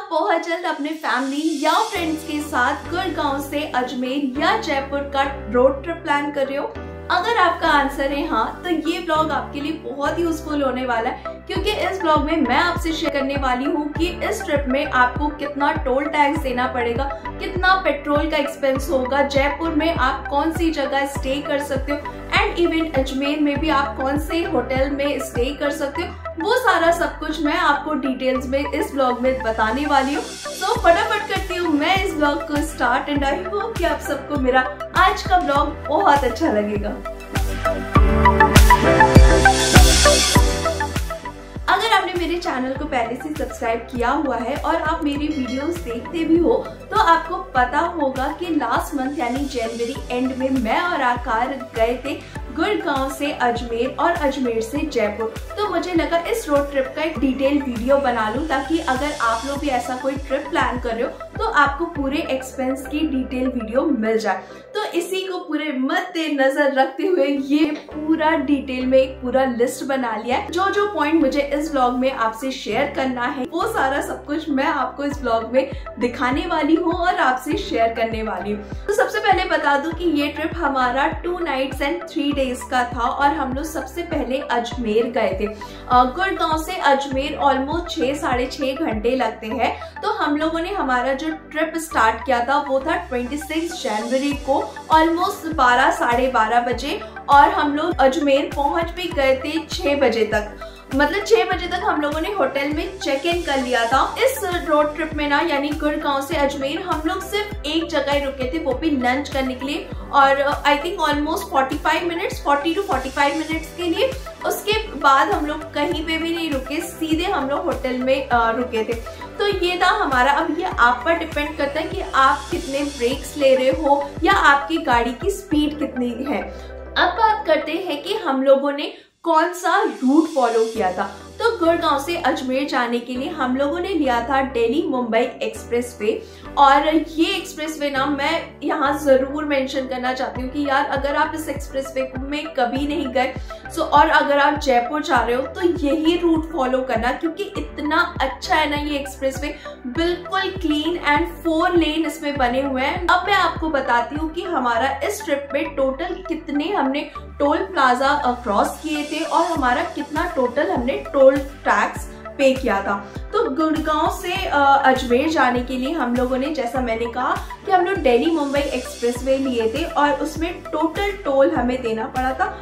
बहुत जल्द अपने फैमिली या फ्रेंड्स के साथ गुड़गांव से अजमेर या जयपुर का रोड ट्रिप प्लान कर रहे हो? अगर आपका आंसर है हाँ, तो ये ब्लॉग आपके लिए बहुत यूजफुल होने वाला है, क्योंकि इस ब्लॉग में मैं आपसे शेयर करने वाली हूँ कि इस ट्रिप में आपको कितना टोल टैक्स देना पड़ेगा, कितना पेट्रोल का एक्सपेंस होगा, जयपुर में आप कौन सी जगह स्टे कर सकते हो एंड इवन अजमेर में भी आप कौन से होटल में स्टे कर सकते हो। वो सारा सब कुछ मैं आपको डिटेल्स में इस ब्लॉग में बताने वाली हूँ। तो फटाफट करती हूँ मैं इस ब्लॉग को स्टार्ट एंड आई होप कि आप सबको मेरा आज का ब्लॉग बहुत अच्छा लगेगा। अगर आपने मेरे चैनल को पहले से सब्सक्राइब किया हुआ है और आप मेरी वीडियोस देखते भी हो तो आपको पता होगा कि लास्ट मंथ यानी जनवरी एंड में मैं और आकार गए थे गुड़गांव से अजमेर और अजमेर से जयपुर। तो मुझे लगा इस रोड ट्रिप का एक डिटेल वीडियो बना लूं, ताकि अगर आप लोग भी ऐसा कोई ट्रिप प्लान कर रहे हो तो आपको पूरे एक्सपेंस की डिटेल वीडियो मिल जाए। तो इसी को पूरे मद्देनजर रखते हुए ये पूरा डिटेल में एक पूरा लिस्ट बना लिया है। जो जो पॉइंट मुझे इस ब्लॉग में आपसे शेयर करना है वो सारा सब कुछ मैं आपको इस ब्लॉग में दिखाने वाली हूँ और आपसे शेयर करने वाली हूँ। तो सबसे पहले बता दूं कि ये ट्रिप हमारा 2 नाइट्स एंड 3 डेज का था और हम लोग सबसे पहले अजमेर गए थे। गुड़गांव से अजमेर ऑलमोस्ट 6-6.5 घंटे लगते हैं। तो हम लोगों ने हमारा जो ट्रिप स्टार्ट किया था वो था 26 जनवरी को ऑलमोस्ट 12-12:30 बजे और हम लोग अजमेर पहुंच भी गए थे 6 बजे तक। मतलब 6 बजे तक हम लोगों ने होटल में चेक इन कर लिया था। इस रोड ट्रिप में ना यानी गुड़गांव से अजमेर हम लोग सिर्फ एक जगह ही रुके थे, वो भी लंच करने के लिए और I think almost 40 to 45 minutes के लिए। उसके बाद हम लोग कहीं पे भी नहीं रुके, सीधे हम लोग होटल में रुके थे। तो ये था हमारा। अब ये आप पर डिपेंड करता है कि आप कितने ब्रेक्स ले रहे हो या आपकी गाड़ी की स्पीड कितनी है। अब बात करते हैं कि हम लोगों ने कौन सा रूट फॉलो किया था। तो गुड़गांव से अजमेर जाने के लिए हम लोगों ने लिया था दिल्ली मुंबई एक्सप्रेसवे। और ये एक्सप्रेसवे ना मैं यहाँ जरूर मेंशन करना चाहती हूँ कि यार अगर आप इस एक्सप्रेसवे में कभी नहीं गए और अगर आप जयपुर जा रहे हो तो यही रूट फॉलो करना, क्योंकि इतना अच्छा है ना ये एक्सप्रेसवे, बिल्कुल क्लीन एंड 4 लेन इसमें बने हुए हैं। अब मैं आपको बताती हूँ कि हमारा इस ट्रिप में टोटल कितने हमने टोल प्लाजा क्रॉस किए थे और हमारा कितना टोटल हमने टोल टैक्स पे किया था। तो गुड़गांव से अजमेर जाने के लिए हम लोगों ने, जैसा मैंने कहा कि हम लोग दिल्ली मुंबई एक्सप्रेसवे लिए थे और उसमें टोटल टोल हमें देना पड़ा था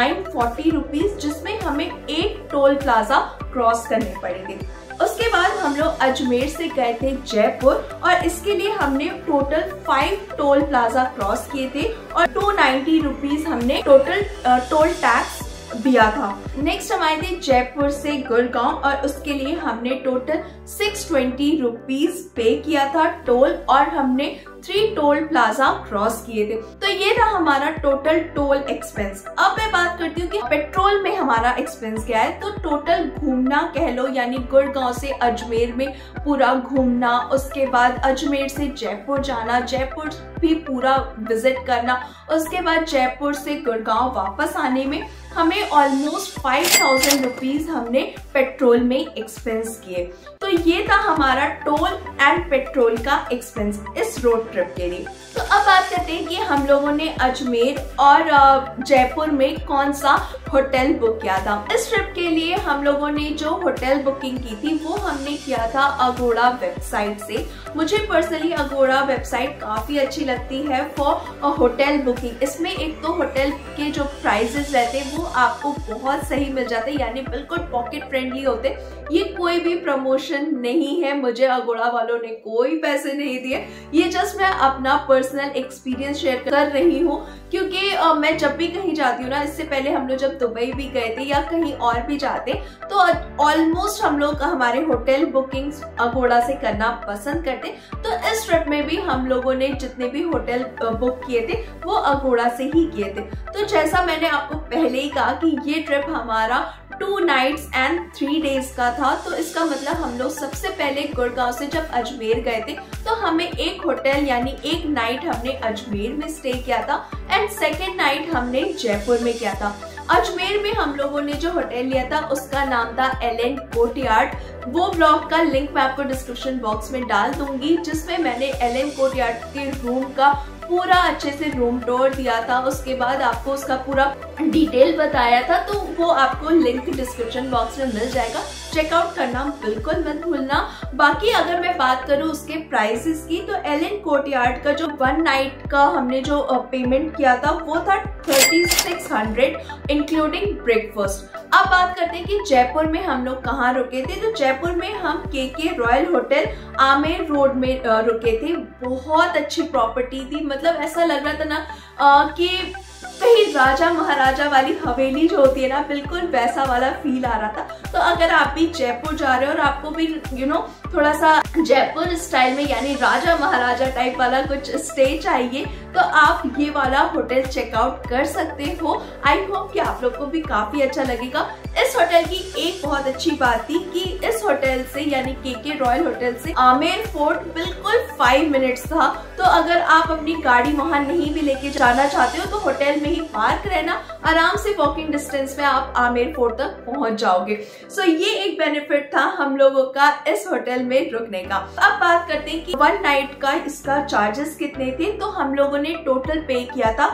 940 रुपीज, जिसमें हमें 1 टोल प्लाजा क्रॉस करने पड़े थे। उसके बाद हम लोग अजमेर से गए थे जयपुर और इसके लिए हमने टोटल 5 टोल प्लाजा क्रॉस किए थे और 290 रुपीज हमने टोटल टोल टैक्स दिया था। नेक्स्ट हम आए थे जयपुर से गुड़गांव और उसके लिए हमने टोटल 620 रुपीज पे किया था टोल और हमने 3 टोल प्लाजा क्रॉस किए थे। तो ये था हमारा टोटल टोल एक्सपेंस। अब मैं बात करती हूँ कि पेट्रोल में हमारा एक्सपेंस क्या है। तो टोटल घूमना कह लो, यानी गुड़गांव से अजमेर में पूरा घूमना, उसके बाद अजमेर से जयपुर जाना, जयपुर भी पूरा विजिट करना, उसके बाद जयपुर से गुड़गांव वापस आने में हमें ऑलमोस्ट 5000 रुपीज हमने पेट्रोल में एक्सपेंस किए। तो ये था हमारा टोल एंड पेट्रोल का एक्सपेंस इस रोड ट्रिप के लिए। तो अब बात करते हैं कि हम लोगों ने अजमेर और जयपुर में कौन सा होटल बुक किया था। इस ट्रिप के लिए हम लोगों ने जो होटल बुकिंग की थी वो हमने किया था अगोड़ा वेबसाइट से। मुझे पर्सनली अगोड़ा वेबसाइट काफी अच्छी लगती है फॉर होटल बुकिंग। इसमें एक तो होटल के जो प्राइसेस रहते हैं वो आपको बहुत सही मिल जाते हैं, यानी बिल्कुल पॉकेट फ्रेंडली होते। ये कोई भी प्रमोशन नहीं है, मुझे अगोड़ा वालों ने कोई पैसे नहीं दिए, ये जस्ट मैं अपना पर्सनल एक्सपीरियंस शेयर कर रही हूँ। क्योंकि मैं जब भी कहीं जाती हूँ ना, इससे पहले हम लोग जब दुबई भी गए थे या कहीं और भी जाते तो ऑलमोस्ट हम लोग हमारे होटल बुकिंग्स अगोड़ा से करना पसंद करते। तो इस ट्रिप में भी हम लोगों ने जितने भी होटल बुक किए थे वो अगोड़ा से ही किए थे। तो जैसा मैंने आपको पहले ही कहा कि ये ट्रिप हमारा 2 नाइट्स एंड 3 डेज का था। तो इसका मतलब हम लोग सबसे पहले गुड़गांव से जब अजमेर गए थे तो हमें एक होटल यानी एक नाइट हमने अजमेर में स्टे किया था एंड सेकेंड नाइट हमने जयपुर में किया था। अजमेर में हम लोगों ने जो होटल लिया था उसका नाम था एलेन कोर्टयार्ड। वो ब्लॉग का लिंक मैं आपको डिस्क्रिप्शन बॉक्स में डाल दूंगी, जिसमें मैंने एलेन कोर्टयार्ड के रूम का पूरा अच्छे से रूम टूर दिया था, उसके बाद आपको उसका पूरा डिटेल बताया था। तो वो आपको लिंक डिस्क्रिप्शन बॉक्स में मिल जाएगा, चेकआउट करना बिल्कुल मत भूलना। बाकी अगर मैं बात करूँ उसके प्राइसेस की, तो एलेन कोर्टयार्ड का जो 1 नाइट का हमने जो पेमेंट किया था वो था 3600 इंक्लूडिंग ब्रेकफास्ट। अब बात करते हैं कि जयपुर में हम लोग कहाँ रुके थे। तो जयपुर में हम के रॉयल होटल आमेर रोड में रुके थे। बहुत अच्छी प्रॉपर्टी थी, मतलब ऐसा लग रहा था ना कि कहीं राजा महाराजा वाली हवेली जो होती है ना, बिल्कुल वैसा वाला फील आ रहा था। तो अगर आप भी जयपुर जा रहे हो और आपको भी थोड़ा सा जयपुर स्टाइल में यानी राजा महाराजा टाइप वाला कुछ स्टे चाहिए, तो आप ये वाला होटल चेकआउट कर सकते हो। आई होप कि आप लोग को भी काफी अच्छा लगेगा। इस होटल की एक बहुत अच्छी बात थी कि इस होटल से यानी के रॉयल होटल से आमेर फोर्ट बिल्कुल 5 मिनट्स था। तो अगर आप अपनी गाड़ी वहां नहीं भी लेके जाना चाहते हो तो होटल में ही पार्क रहना, आराम से वॉकिंग डिस्टेंस में आप आमेर फोर्ट तक पहुंच जाओगे। सो ये एक बेनिफिट था हम लोगों का इस होटल में रुकने का। अब बात करते हैं कि 1 नाइट का इसका चार्जेस कितने थे। तो हम लोगों ने टोटल पे किया था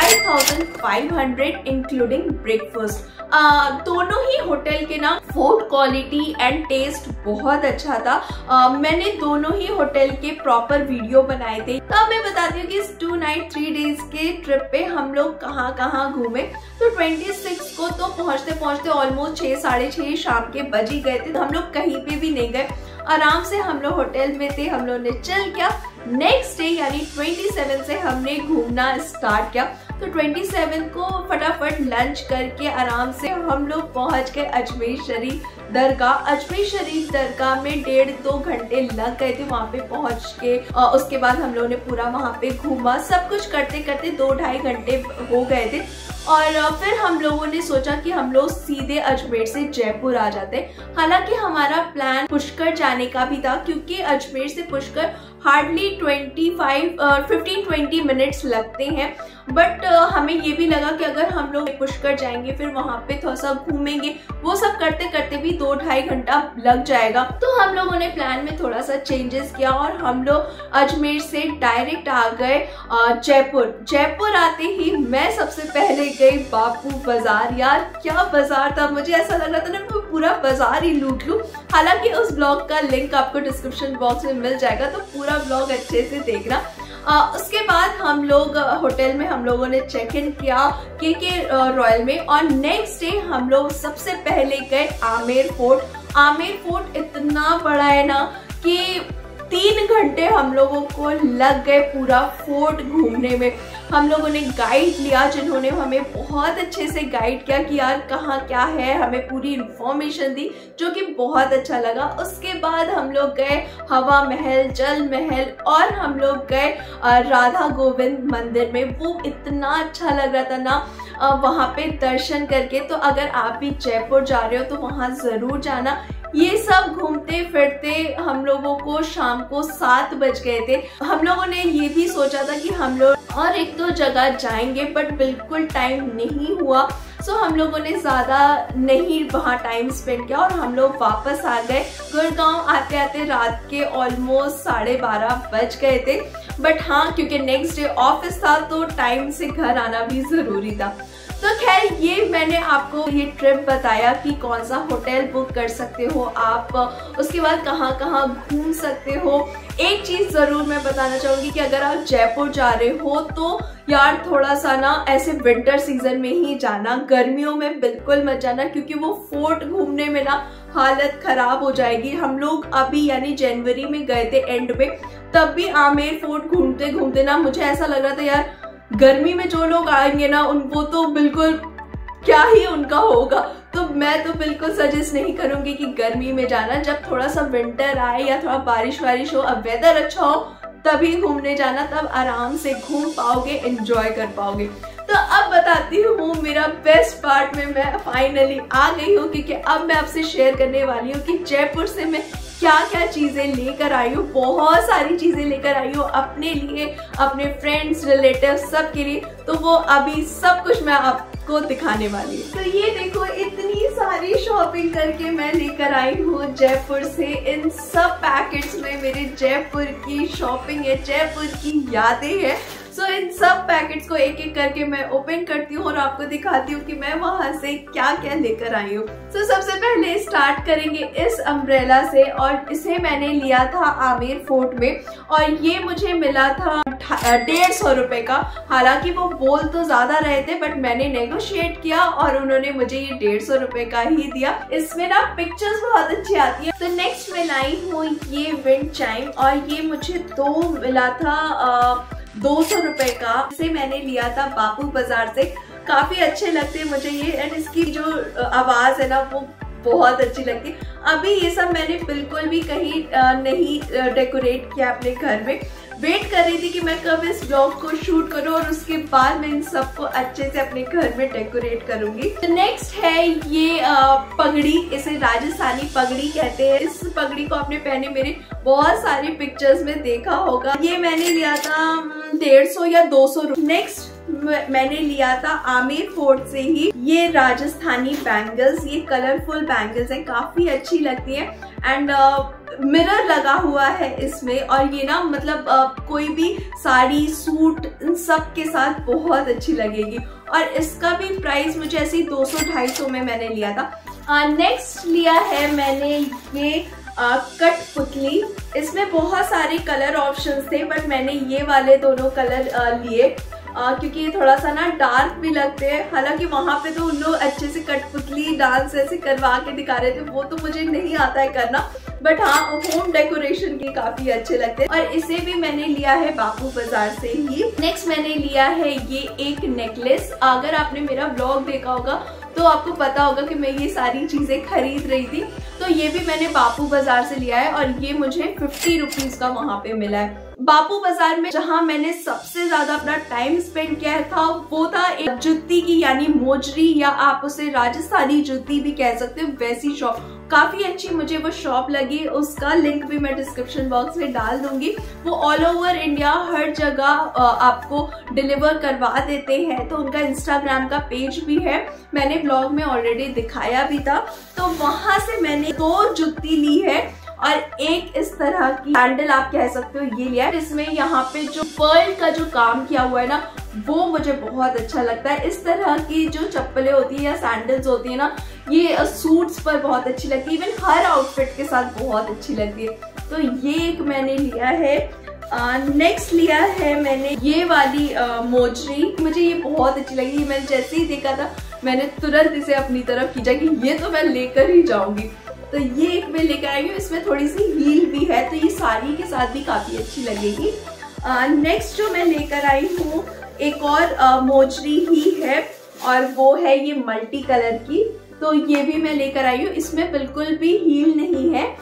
5500 इंक्लूडिंग ब्रेकफास्ट। दोनों ही होटल के ना फूड क्वालिटी एंड टेस्ट बहुत अच्छा था। मैंने दोनों ही होटल के प्रॉपर वीडियो बनाए थे। तो अब मैं बताती हूँ कि इस 2 नाइट 3 डेज के ट्रिप पे हम लोग कहाँ कहाँ घूमे। तो 26 को तो पहुँचते पहुँचते ऑलमोस्ट 6 साढ़े 6 शाम के बज ही गए थे। तो हम लोग कहीं पे भी नहीं गए, आराम से हम लोग होटल में थे, हम लोग ने चिल किया। नेक्स्ट डे यानी 27 से हमने घूमना स्टार्ट किया। तो 27 को फटाफट लंच करके आराम से हम लोग पहुंच गए अजमेर शरीफ दरगाह। अजमेर शरीफ दरगाह में 1.5-2 घंटे लग गए थे वहां पे पहुंच के। उसके बाद हम लोगों ने पूरा वहां पे घूमा, सब कुछ करते करते 2-2.5 घंटे हो गए थे। और फिर हम लोगों ने सोचा कि हम लोग सीधे अजमेर से जयपुर आ जाते। हालांकि हमारा प्लान पुष्कर जाने का भी था, क्योंकि अजमेर से पुष्कर हार्डली 15-20 मिनट्स लगते हैं। बट हमें ये भी लगा कि अगर हम लोग पुष्कर जाएंगे फिर वहां पे थोड़ा सा घूमेंगे, वो सब करते करते भी 2-2.5 घंटा लग जाएगा। तो हम लोगों ने प्लान में थोड़ा सा चेंजेस किया और हम लोग अजमेर से डायरेक्ट आ गए जयपुर। जयपुर आते ही मैं सबसे पहले गई बापू बाजार। यार क्या बाजार था, मुझे ऐसा लग रहा था ना मैं पूरा बाजार ही लूट लूं। हालांकि उस ब्लॉग का लिंक आपको डिस्क्रिप्शन बॉक्स में मिल जाएगा, तो पूरा ब्लॉग अच्छे से देखना। उसके बाद हम लोग होटल में हम लोगों ने चेक इन किया के रॉयल में, और नेक्स्ट डे हम लोग सबसे पहले गए आमेर फोर्ट। आमेर फोर्ट इतना बड़ा है ना कि 3 घंटे हम लोगों को लग गए पूरा फोर्ट घूमने में। हम लोगों ने गाइड लिया जिन्होंने हमें बहुत अच्छे से गाइड किया कि यार कहाँ क्या है, हमें पूरी इंफॉर्मेशन दी, जो कि बहुत अच्छा लगा। उसके बाद हम लोग गए हवा महल, जल महल, और हम लोग गए राधा गोविंद मंदिर में। वो इतना अच्छा लग रहा था ना वहाँ पे दर्शन करके। तो अगर आप भी जयपुर जा रहे हो तो वहाँ जरूर जाना। ये सब घूमते फिरते हम लोगों को शाम को 7 बज गए थे। हम लोगों ने ये भी सोचा था कि हम लोग और 1-2 जगह जाएंगे, बट बिल्कुल टाइम नहीं हुआ। सो हम लोगों ने ज्यादा नहीं वहाँ टाइम स्पेंड किया और हम लोग वापस आ गए। गुड़गांव आते आते रात के ऑलमोस्ट 12:30 बज गए थे। बट हाँ, क्योंकि नेक्स्ट डे ऑफिस था तो टाइम से घर आना भी जरूरी था। तो खैर ये मैंने आपको ये ट्रिप बताया कि कौन सा होटल बुक कर सकते हो आप, उसके बाद कहाँ कहाँ घूम सकते हो। एक चीज जरूर मैं बताना चाहूंगी कि अगर आप जयपुर जा रहे हो तो यार थोड़ा सा ना ऐसे विंटर सीजन में ही जाना, गर्मियों में बिल्कुल मत जाना, क्योंकि वो फोर्ट घूमने में ना हालत खराब हो जाएगी। हम लोग अभी यानी जनवरी में गए थे एंड में, तब भी आमेर फोर्ट घूमते घूमते ना मुझे ऐसा लग रहा था यार गर्मी में जो लोग आएंगे ना वो तो बिल्कुल क्या ही उनका होगा। तो मैं तो बिल्कुल सजेस्ट नहीं करूंगी कि गर्मी में जाना। जब थोड़ा सा विंटर आए या थोड़ा बारिश वारिश हो, अब वेदर अच्छा हो, तभी घूमने जाना, तब आराम से घूम पाओगे, एंजॉय कर पाओगे। तो अब बताती हूँ मेरा बेस्ट पार्ट में मैं फाइनली आ गई हूँ, क्योंकि अब मैं आपसे शेयर करने वाली हूँ कि जयपुर से मैं क्या क्या चीजें लेकर आई हूँ, बहुत सारी चीजें लेकर आई हूँ अपने लिए, अपने फ्रेंड्स, रिलेटिव्स, सबके लिए। तो वो अभी सब कुछ मैं आपको दिखाने वाली हूँ। तो ये देखो, इतनी सारी शॉपिंग करके मैं लेकर आई हूँ जयपुर से। इन सब पैकेट्स में मेरे जयपुर की शॉपिंग है, जयपुर की यादें हैं। सो इन सब पैकेट्स को एक एक करके मैं ओपन करती हूँ और आपको दिखाती हूँ कि मैं वहां से क्या क्या लेकर आई हूँ। सो सबसे पहले स्टार्ट करेंगे इस अम्ब्रेला से, और इसे मैंने लिया था आमेर फोर्ट में और ये मुझे मिला था 150 रुपए का। हालांकि वो बोल तो ज्यादा रहे थे बट मैंने नेगोशिएट किया और उन्होंने मुझे ये 150 रुपए का ही दिया। इसमें ना पिक्चर्स बहुत अच्छी आती है। तो नेक्स्ट मैं लाई हूँ ये विंड चाइम, और ये मुझे दो मिला था 200 रुपए का। इसे मैंने लिया था बापू बाजार से। काफी अच्छे लगते हैं मुझे ये, एंड इसकी जो आवाज है ना वो बहुत अच्छी लगती है। अभी ये सब मैंने बिल्कुल भी कहीं नहीं डेकोरेट किया अपने घर में। वेट कर रही थी कि मैं कब इस ब्लॉग को शूट करूं और उसके बाद मैं इन सबको अच्छे से अपने घर में डेकोरेट करूंगी। तो नेक्स्ट है ये पगड़ी, इसे राजस्थानी पगड़ी कहते हैं। इस पगड़ी को आपने पहने मेरे बहुत सारी पिक्चर्स में देखा होगा। ये मैंने लिया था 150 या 200 रुपए। नेक्स्ट मैंने लिया था आमेर फोर्ट से ही ये राजस्थानी बैंगल्स। ये कलरफुल बैंगल्स हैं, काफी अच्छी लगती है, एंड मिरर लगा हुआ है इसमें। और ये ना मतलब कोई भी साड़ी, सूट, इन सब के साथ बहुत अच्छी लगेगी। और इसका भी प्राइस मुझे ऐसे ही 200-250 में मैंने लिया था। नेक्स्ट लिया है मैंने ये कठपुतली। इसमें बहुत सारे कलर ऑप्शंस थे बट मैंने ये वाले दोनों कलर लिए क्योंकि ये थोड़ा सा ना डार्क भी लगते हैं। हालांकि वहां पे तो उन लोग अच्छे से कठपुतली डांस ऐसे करवा के दिखा रहे थे, वो तो मुझे नहीं आता है करना, बट हाँ होम डेकोरेशन के काफी अच्छे लगते हैं। और इसे भी मैंने लिया है बापू बाजार से ही। नेक्स्ट मैंने लिया है ये एक नेकलेस। अगर आपने मेरा ब्लॉग देखा होगा तो आपको पता होगा कि मैं ये सारी चीजें खरीद रही थी। तो ये भी मैंने बापू बाजार से लिया है और ये मुझे 50 रुपीज का वहां पे मिला है। बापू बाजार में जहां मैंने सबसे ज्यादा अपना टाइम स्पेंड किया था वो था एक जुत्ती की, यानी मोजरी, या आप उसे राजस्थानी जुत्ती भी कह सकते हो, वैसी शॉप। काफी अच्छी मुझे वो शॉप लगी। उसका लिंक भी मैं डिस्क्रिप्शन बॉक्स में डाल दूंगी। वो ऑल ओवर इंडिया हर जगह आपको डिलीवर करवा देते हैं। तो उनका इंस्टाग्राम का पेज भी है, मैंने ब्लॉग में ऑलरेडी दिखाया भी था। तो वहां से मैंने 2 जुत्ती ली है और एक इस तरह की सैंडल आप कह सकते हो ये लिया है। इसमें यहाँ पे जो पर्ल का जो काम किया हुआ है ना वो मुझे बहुत अच्छा लगता है। इस तरह की जो चप्पलें होती है या सैंडल्स होती है ना, ये सूट्स पर बहुत अच्छी लगती है, इवन हर आउटफिट के साथ बहुत अच्छी लगती है। तो ये एक मैंने लिया है। नेक्स्ट लिया है मैंने ये वाली मोजरी। मुझे ये बहुत अच्छी लगी। मैंने जैसे ही देखा था मैंने तुरंत इसे अपनी तरफ खींचा कि ये तो मैं लेकर ही जाऊंगी। तो ये एक मैं लेकर आई हूँ। इसमें थोड़ी सी हील भी है, तो ये साड़ी के साथ भी काफी अच्छी लगेगी। नेक्स्ट जो मैं लेकर आई हूँ एक और मोजरी ही है, और वो है ये मल्टी कलर की। तो ये भी मैं लेकर आई हूँ। इसमें बिल्कुल भी हील नहीं है।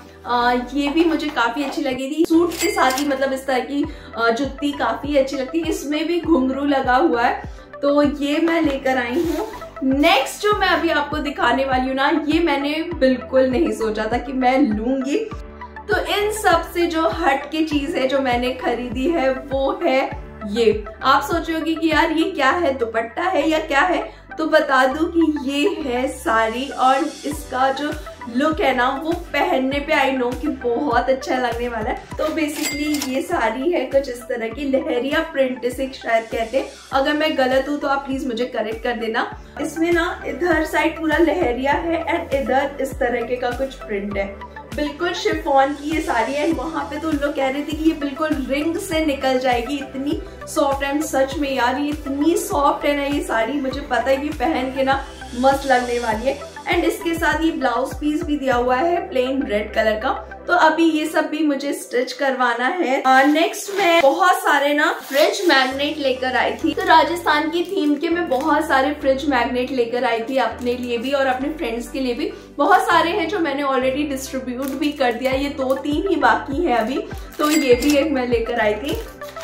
ये भी मुझे काफी अच्छी लगी थी। सूट के साथ ही मतलब इस तरह की जुत्ती काफी अच्छी लगती है। इसमें भी घुंघरू लगा हुआ है, तो ये मैं लेकर आई हूँ। नेक्स्ट जो मैं अभी आपको दिखाने वाली हूँ ना, ये मैंने बिल्कुल नहीं सोचा था कि मैं लूंगी। तो इन सब से जो हट के चीज है जो मैंने खरीदी है वो है ये। आप सोचोगे कि यार ये क्या है, दुपट्टा है या क्या है? तो बता दूं कि ये है साड़ी, और इसका जो लुक है ना वो पहनने पे आई नो कि बहुत अच्छा लगने वाला है। तो बेसिकली ये साड़ी है कुछ इस तरह की, लहरिया प्रिंट इसे शायद कहते हैं। अगर मैं गलत हूँ तो आप प्लीज मुझे करेक्ट कर देना। इसमें ना इधर साइड पूरा लहरिया है एंड इधर इस तरह का कुछ प्रिंट है। बिल्कुल शिफॉन की ये साड़ी है। वहां पे तो लोग कह रहे थे कि ये बिल्कुल रिंग से निकल जाएगी, इतनी सॉफ्ट। एंड सच में यार ये इतनी सॉफ्ट है ना ये साड़ी, मुझे पता है कि पहन के ना मस्त लगने वाली है। एंड इसके साथ ये ब्लाउज पीस भी दिया हुआ है प्लेन रेड कलर का। तो अभी ये सब भी मुझे स्टिच करवाना है। नेक्स्ट मैं बहुत सारे ना फ्रिज मैग्नेट लेकर आई थी। तो राजस्थान की थीम के मैं बहुत सारे फ्रिज मैग्नेट लेकर आई थी अपने लिए भी और अपने फ्रेंड्स के लिए भी। बहुत सारे हैं जो मैंने ऑलरेडी डिस्ट्रीब्यूट भी कर दिया, ये 2-3 ही बाकी है अभी। तो ये भी एक मैं लेकर आई थी।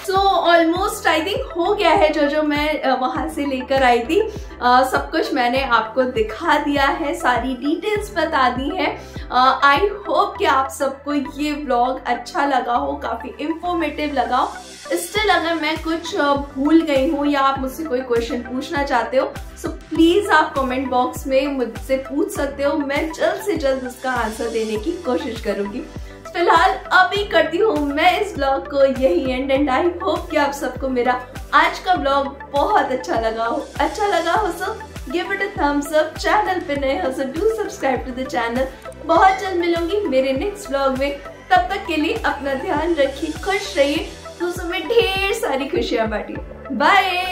सो ऑलमोस्ट आई थिंक हो गया है जो मैं वहां से लेकर आई थी। सब कुछ मैंने आपको दिखा दिया है, सारी डिटेल्स बता दी है। आई होप कि आप सबको ये व्लॉग अच्छा लगा हो, काफी इंफॉर्मेटिव लगा हो। स्टिल अगर मैं कुछ भूल गई हूँ या आप मुझसे कोई क्वेश्चन पूछना चाहते हो सो प्लीज आप कमेंट बॉक्स में मुझसे पूछ सकते हो। मैं जल्द से जल्द उसका आंसर देने की कोशिश करूंगी। फिलहाल अभी करती हूँ मैं इस ब्लॉग को यही एंड आई होप कि आप सबको मेरा आज का ब्लॉग बहुत अच्छा लगा हो so give it a thumbs up. Channel पे नए हो so do subscribe to the channel. बहुत जल्द मिलूंगी मेरे नेक्स्ट ब्लॉग में, तब तक के लिए अपना ध्यान रखिए, खुश रहिए, दूसरों में ढेर सारी खुशियां बांटिए। बाय।